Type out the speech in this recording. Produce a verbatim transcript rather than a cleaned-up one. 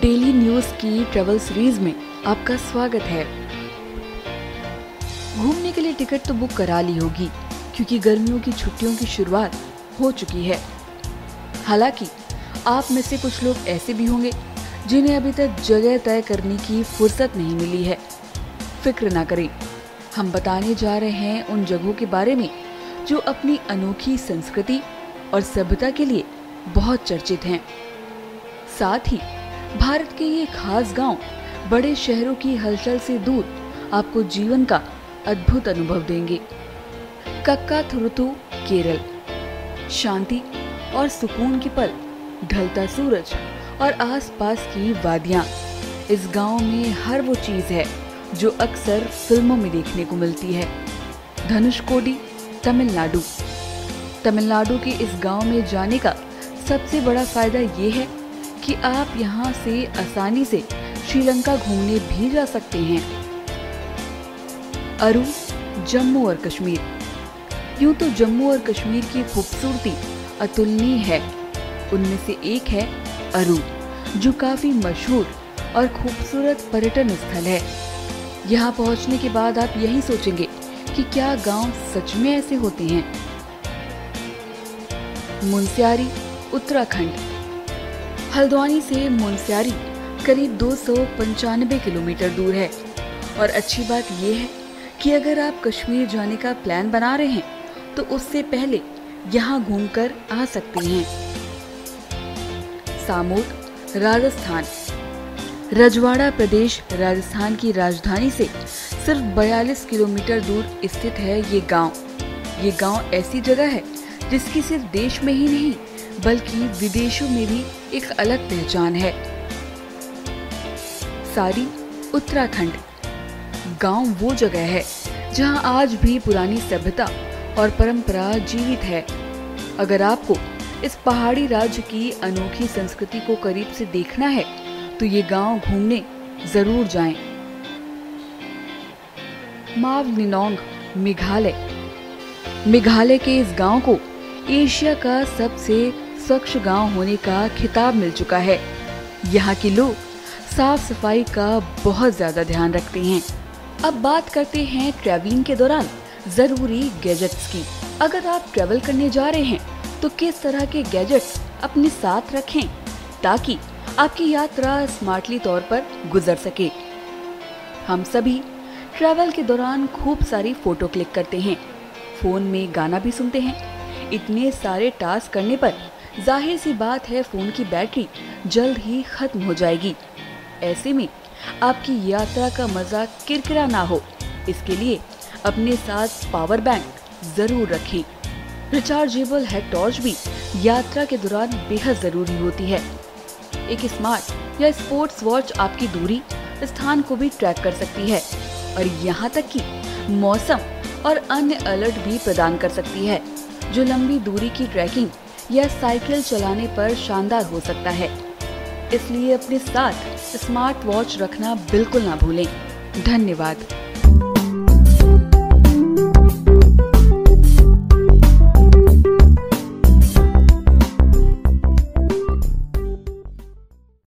Daily news की travel series में आपका स्वागत है। घूमने के लिए टिकट तो बुक करा ली होगी क्योंकि गर्मियों की छुट्टियों की शुरुआत हो चुकी है। हालांकि आप में से कुछ लोग ऐसे भी होंगे जिन्हें अभी तक जगह तय करने की फुर्सत नहीं मिली है। फिक्र ना करें, हम बताने जा रहे हैं उन जगहों के बारे में जो अपनी अनोखी संस्कृति और सभ्यता के लिए बहुत चर्चित हैं। साथ ही भारत के ये खास गांव बड़े शहरों की हलचल से दूर आपको जीवन का अद्भुत अनुभव देंगे। कक्काथुरुथु केरल, शांति और सुकून के पल, ढलता सूरज और आसपास की वादियां। इस गांव में हर वो चीज है जो अक्सर फिल्मों में देखने को मिलती है। धनुषकोडी, तमिलनाडु। तमिलनाडु के इस गांव में जाने का सबसे बड़ा फायदा ये है कि आप यहाँ से आसानी से श्रीलंका घूमने भी जा सकते हैं। अरू, जम्मू और कश्मीर। यूं तो जम्मू और कश्मीर की खूबसूरती अतुलनीय है। उनमें से एक है अरू, जो काफी मशहूर और खूबसूरत पर्यटन स्थल है। यहाँ पहुँचने के बाद आप यही सोचेंगे कि क्या गांव सच में ऐसे होते हैं। मुनस्यारी, उत्तराखंड। हल्द्वानी से मुनस्यारी करीब दो सौ पंचानबे किलोमीटर दूर है और अच्छी बात यह है कि अगर आप कश्मीर जाने का प्लान बना रहे हैं तो उससे पहले यहाँ घूमकर आ सकते हैं। सामोद, राजस्थान। रजवाड़ा प्रदेश राजस्थान की राजधानी से सिर्फ बयालीस किलोमीटर दूर स्थित है ये गांव। ये गांव ऐसी जगह है जिसकी सिर्फ देश में ही नहीं बल्कि विदेशों में भी एक अलग पहचान है। सारी, उत्तराखंड। गांव वो जगह है जहां आज भी पुरानी सभ्यता और परंपरा जीवित है। अगर आपको इस पहाड़ी राज्य की अनोखी संस्कृति को करीब से देखना है तो ये गांव घूमने जरूर जाएं। मावलिनोंग, मेघालय। मेघालय के इस गांव को एशिया का सबसे स्वच्छ गांव होने का खिताब मिल चुका है। यहाँ के लोग साफ सफाई का बहुत ज्यादा ध्यान रखते हैं। अब बात करते हैं ट्रैवलिंग के दौरान जरूरी गैजेट्स की। अगर आप ट्रैवल करने जा रहे हैं तो किस तरह के गैजेट्स अपने साथ रखें ताकि आपकी यात्रा स्मार्टली तौर पर गुजर सके। हम सभी ट्रैवल के दौरान खूब सारी फोटो क्लिक करते हैं, फोन में गाना भी सुनते हैं। इतने सारे टास्क करने पर जाहिर सी बात है फोन की बैटरी जल्द ही खत्म हो जाएगी। ऐसे में आपकी यात्रा का मजा किरकिरा ना हो, इसके लिए अपने साथ पावर बैंक जरूर रखें। रिचार्जेबल हेड टॉर्च भी यात्रा के दौरान बेहद जरूरी होती है। एक स्मार्ट या स्पोर्ट्स वॉच आपकी दूरी, स्थान को भी ट्रैक कर सकती है और यहाँ तक कि मौसम और अन्य अलर्ट भी प्रदान कर सकती है, जो लंबी दूरी की ट्रैकिंग या साइकिल चलाने पर शानदार हो सकता है। इसलिए अपने साथ स्मार्ट वॉच रखना बिल्कुल ना भूलें। धन्यवाद।